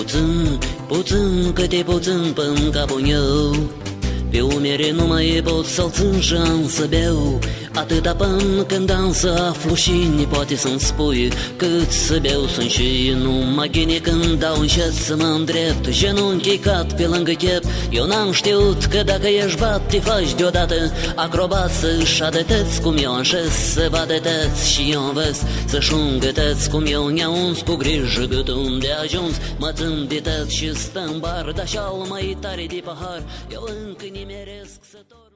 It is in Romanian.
puțin, cât e puțin până capul meu. Pe umere nu mai pot să-l țin și am să beau, atâta până când am să aflu și poate să-mi spui cât să beau. Sunt și numai ghine când dau încet să mă îndrept, genunchii cad pe lângă chep. Eu n-am știut că dacă ești bat te faci deodată acrobat, să-și adăteți cum eu așez, să vadăteți și eu învăț să-și ungăteți cum eu ne-auns cu grijă cât unde ajuns. Mă țin de tăt și stă în bar, dar și-al mai tare de pahar, eu încă nimeresc să torc.